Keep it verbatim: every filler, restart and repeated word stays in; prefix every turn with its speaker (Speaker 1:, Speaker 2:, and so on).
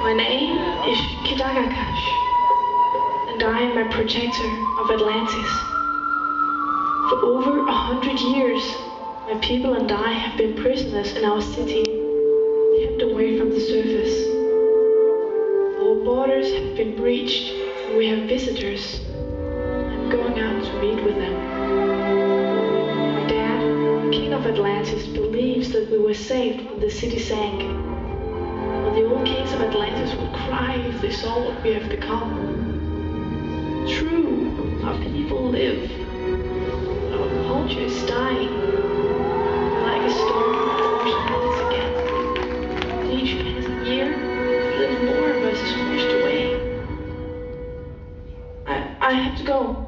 Speaker 1: My name is Kida, and I am a protector of Atlantis. For over a hundred years, my people and I have been prisoners in our city, kept away from the surface. Our borders have been breached, and we have visitors. I'm going out to meet with them. My dad, the king of Atlantis, believes that we were saved when the city sank. But the old kings of Atlantis would cry if they saw what we have become. True, our people live. Our culture is dying. Like a storm forced once again. Each passing year, a little more of us is washed away. I, I have to go.